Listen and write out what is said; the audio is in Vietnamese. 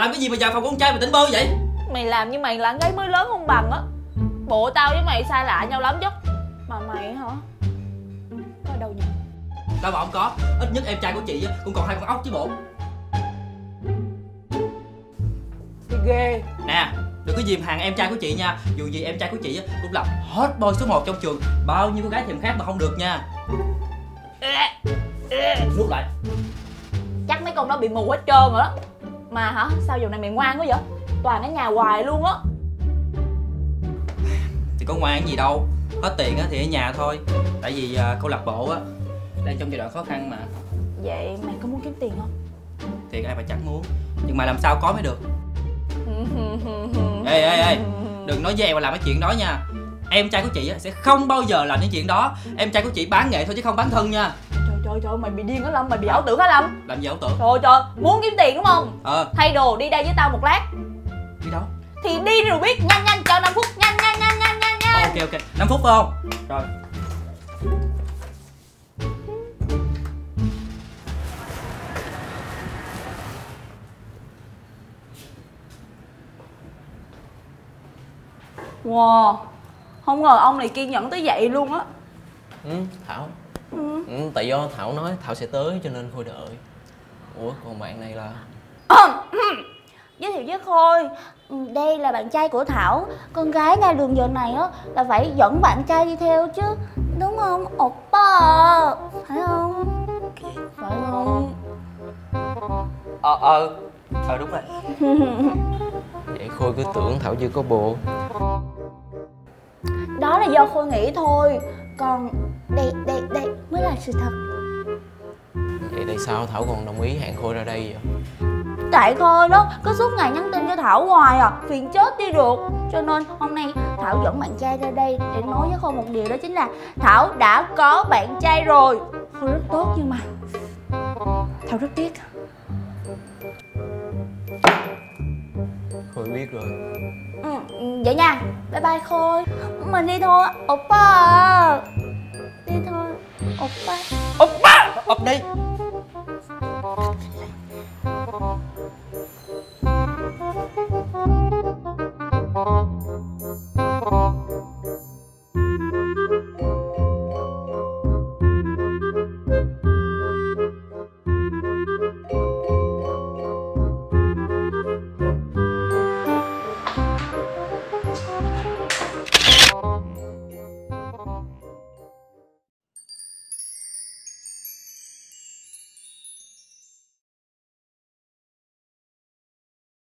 làm cái gì mà vào phòng con trai mà tỉnh bơ vậy? Mày làm như mày là con gái mới lớn không bằng á. Bộ tao với mày xa lạ nhau lắm chứ. Mà mày hả? Có ở đâu nhỉ? Tao bảo không có. Ít nhất em trai của chị cũng còn 2 con ốc chứ bộ. Thì ghê. Nè, đừng có dìm hàng em trai của chị nha. Dù gì em trai của chị cũng là hot boy số 1 trong trường. Bao nhiêu cô gái thèm khát mà không được nha. Nuốt lại. Chắc mấy con đó bị mù hết trơn rồi đó. Mà hả? Sao giờ này mày ngoan quá vậy? Toàn ở nhà hoài luôn á. Thì có ngoan gì đâu. Hết tiền thì ở nhà thôi. Tại vì câu lạc bộ đang trong giai đoạn khó khăn mà. Vậy mày có muốn kiếm tiền không? Thiệt ai mà chẳng muốn. Nhưng mà làm sao có mới được. Ê, đừng nói dèo mà làm cái chuyện đó nha. Em trai của chị sẽ không bao giờ làm những chuyện đó. Em trai của chị bán nghệ thôi chứ không bán thân nha. Trời, mày bị điên hả Lâm? Mày bị ảo tưởng hả Lâm? Làm gì ảo tưởng? Trời, muốn kiếm tiền đúng không? Thay đồ đi đây với tao một lát. Đi đâu? Thì đi rồi biết. Nhanh, cho 5 phút. Nhanh. Ok, 5 phút phải không? Rồi. Wow, không ngờ ông này kiên nhẫn tới vậy luôn á. Thảo. Tại do Thảo nói Thảo sẽ tới cho nên Khôi đợi. Ủa còn bạn này là? Giới thiệu với Khôi, đây là bạn trai của Thảo. Con gái ra đường giờ này á là phải dẫn bạn trai đi theo chứ, đúng không oppa? Phải không? Phải không? Đúng rồi. Vậy Khôi cứ tưởng Thảo chưa có bồ. Đó là do Khôi nghĩ thôi. Còn đây mới là sự thật. Vậy tại sao Thảo còn đồng ý hẹn Khôi ra đây vậy? Tại Khôi đó cứ suốt ngày nhắn tin cho Thảo hoài à, phiền chết đi được. Cho nên hôm nay Thảo dẫn bạn trai ra đây để nói với Khôi một điều, đó chính là Thảo đã có bạn trai rồi. Khôi rất tốt nhưng mà Thảo rất tiếc. Khôi biết rồi. Vậy nha, bye bye Khôi. Mình đi thôi, oppa. Đi thôi, oppa.